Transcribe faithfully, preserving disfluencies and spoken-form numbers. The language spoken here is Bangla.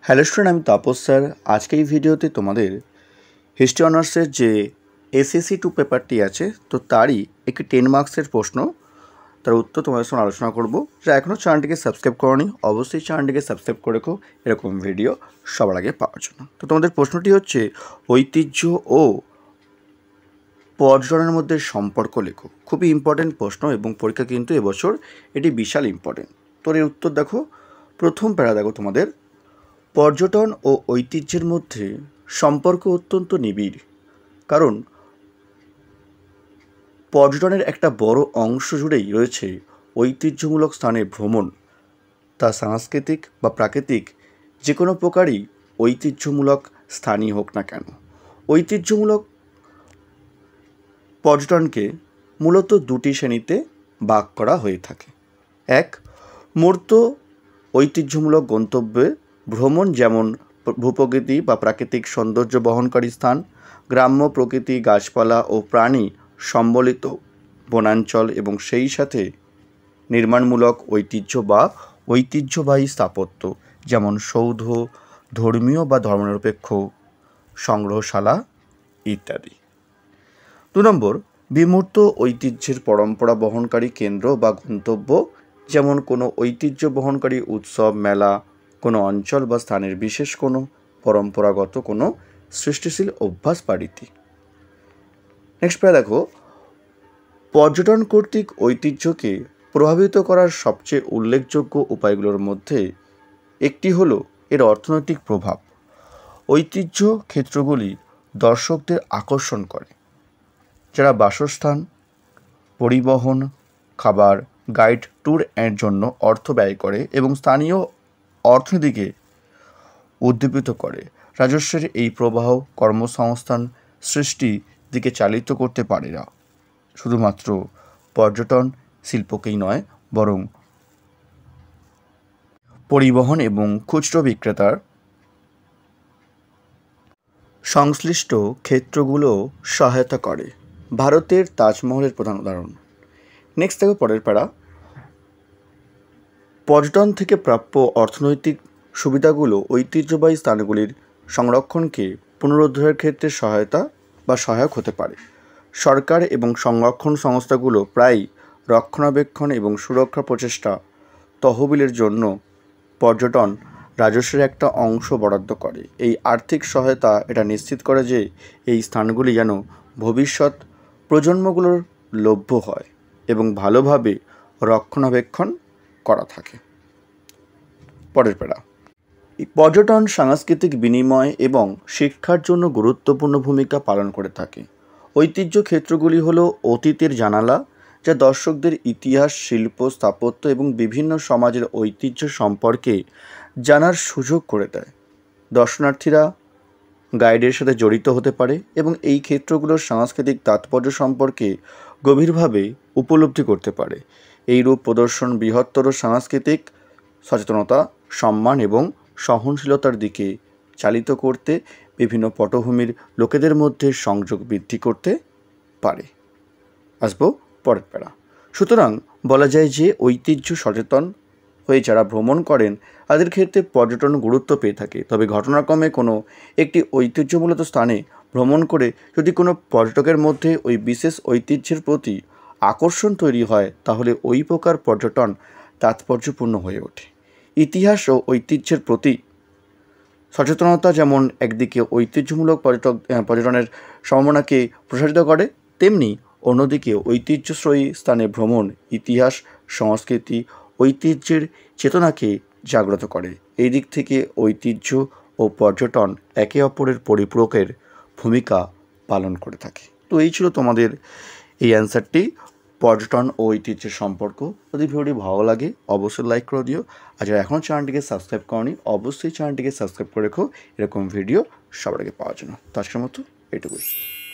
হ্যালো স্টুডেন্ট, আমি তাপস স্যার। আজকে এই ভিডিওতে তোমাদের হিস্ট্রি অনার্সের যে এসএসসি টু পেপারটি আছে, তো তারই একটি টেন মার্কসের প্রশ্ন, তার উত্তর তোমাদের সঙ্গে আলোচনা করব। যা এখনও চ্যানেলটিকে সাবস্ক্রাইব করোনি, অবশ্যই চ্যানেলটিকে সাবস্ক্রাইব করে রেখো এরকম ভিডিও সবার আগে পাওয়ার জন্য। তো তোমাদের প্রশ্নটি হচ্ছে, ঐতিহ্য ও পর্যটনের মধ্যে সম্পর্ক লেখো। খুবই ইম্পর্টেন্ট প্রশ্ন এবং পরীক্ষা কিন্তু এবছর এটি বিশাল ইম্পর্টেন্ট। তোর এর উত্তর দেখো। প্রথম প্যারা দেখো তোমাদের, পর্যটন ও ঐতিহ্যের মধ্যে সম্পর্ক অত্যন্ত নিবিড়, কারণ পর্যটনের একটা বড় অংশ জুড়েই রয়েছে ঐতিহ্যমূলক স্থানে ভ্রমণ। তা সাংস্কৃতিক বা প্রাকৃতিক যে কোনো প্রকারই ঐতিহ্যমূলক স্থানই হোক না কেন। ঐতিহ্যমূলক পর্যটনকে মূলত দুটি শ্রেণীতে ভাগ করা হয়ে থাকে। এক, মূর্ত ঐতিহ্যমূলক গন্তব্যে ভ্রমণ, যেমন ভূপ্রকৃতি বা প্রাকৃতিক সৌন্দর্য বহনকারী স্থান, গ্রাম্য প্রকৃতি, গাছপালা ও প্রাণী সম্বলিত বনাঞ্চল এবং সেই সাথে নির্মাণমূলক ঐতিহ্য বা ঐতিহ্যবাহী স্থাপত্য, যেমন সৌধ, ধর্মীয় বা ধর্মনিরপেক্ষ সংগ্রহশালা ইত্যাদি। দু নম্বর, বিমূর্ত ঐতিহ্যের পরম্পরা বহনকারী কেন্দ্র বা গন্তব্য, যেমন কোনো ঐতিহ্য বহনকারী উৎসব, মেলা, কোনো অঞ্চল বা স্থানের বিশেষ কোনো পরম্পরাগত কোনো সৃষ্টিশীল অভ্যাস বা রীতি। নেক্সট প্রায় দেখো, পর্যটন কর্তৃক ঐতিহ্যকে প্রভাবিত করার সবচেয়ে উল্লেখযোগ্য উপায়গুলোর মধ্যে একটি হলো এর অর্থনৈতিক প্রভাব। ঐতিহ্য ক্ষেত্রগুলি দর্শকদের আকর্ষণ করে, যারা বাসস্থান, পরিবহন, খাবার, গাইড, ট্যুর এর জন্য অর্থ ব্যয় করে এবং স্থানীয় অর্থনীতিকে উদ্দীপিত করে। রাজস্বের এই প্রবাহ কর্মসংস্থান সৃষ্টি দিকে চালিত করতে পারে না শুধুমাত্র পর্যটন শিল্পকেই নয়, বরং পরিবহন এবং খুচরো বিক্রেতার সংশ্লিষ্ট ক্ষেত্রগুলো সহায়তা করে। ভারতের তাজমহলের প্রধান উদাহরণ। নেক্সট দেখো পরের প্যারা, পর্যটন থেকে প্রাপ্য অর্থনৈতিক সুবিধাগুলো ঐতিহ্যবাহী স্থানগুলির সংরক্ষণকে পুনরুদ্ধারের ক্ষেত্রে সহায়তা বা সহায়ক হতে পারে। সরকার এবং সংরক্ষণ সংস্থাগুলো প্রায়ই রক্ষণাবেক্ষণ এবং সুরক্ষা প্রচেষ্টা তহবিলের জন্য পর্যটন রাজস্বের একটা অংশ বরাদ্দ করে। এই আর্থিক সহায়তা এটা নিশ্চিত করে যে এই স্থানগুলি যেন ভবিষ্যৎ প্রজন্মগুলোর লভ্য হয় এবং ভালোভাবে রক্ষণাবেক্ষণ করা থাকে। পরের প্যারা, পর্যটন সাংস্কৃতিক বিনিময় এবং শিক্ষার জন্য গুরুত্বপূর্ণ ভূমিকা পালন করে থাকে। ঐতিহ্য ক্ষেত্রগুলি হলো অতীতের জানালা, যা দর্শকদের ইতিহাস, শিল্প, স্থাপত্য এবং বিভিন্ন সমাজের ঐতিহ্য সম্পর্কে জানার সুযোগ করে দেয়। দর্শনার্থীরা গাইডের সাথে জড়িত হতে পারে এবং এই ক্ষেত্রগুলোর সাংস্কৃতিক তাৎপর্য সম্পর্কে গভীরভাবে উপলব্ধি করতে পারে। এইরূপ প্রদর্শন বৃহত্তর সাংস্কৃতিক সচেতনতা, সম্মান এবং সহনশীলতার দিকে চালিত করতে বিভিন্ন পটভূমির লোকেদের মধ্যে সংযোগ বৃদ্ধি করতে পারে। আসবো পরের প্যারা। সুতরাং বলা যায় যে ঐতিহ্য সচেতন হয়ে যারা ভ্রমণ করেন তাদের ক্ষেত্রে পর্যটন গুরুত্ব পেয়ে থাকে। তবে ঘটনাক্রমে কোনো একটি ঐতিহ্যমূলত স্থানে ভ্রমণ করে যদি কোনো পর্যটকের মধ্যে ওই বিশেষ ঐতিহ্যের প্রতি আকর্ষণ তৈরি হয়, তাহলে ওই প্রকার পর্যটন তাৎপর্যপূর্ণ হয়ে ওঠে। ইতিহাস ও ঐতিহ্যের প্রতি সচেতনতা যেমন একদিকে ঐতিহ্যমূলক পর্যটক পর্যটনের সম্ভাবনাকে প্রসারিত করে, তেমনি অন্যদিকে ঐতিহ্যশ্রয়ী স্থানে ভ্রমণ ইতিহাস, সংস্কৃতি, ঐতিহ্যের চেতনাকে জাগ্রত করে। এই দিক থেকে ঐতিহ্য ও পর্যটন একে অপরের পরিপূরকের ভূমিকা পালন করে থাকে। তো এই ছিল তোমাদের এই অ্যান্সারটি, পর্যটন ও ঐতিহ্যের সম্পর্ক। যদি ভিডিওটি ভালো লাগে অবশ্যই লাইক করে দিও, আর যারা এখনও চ্যানেলটিকে সাবস্ক্রাইব করনি অবশ্যই চ্যানেলটিকে সাবস্ক্রাইব করে রেখো এরকম ভিডিও সবার আগে পাওয়ার জন্য। তো আজকের মতো এটুকুই।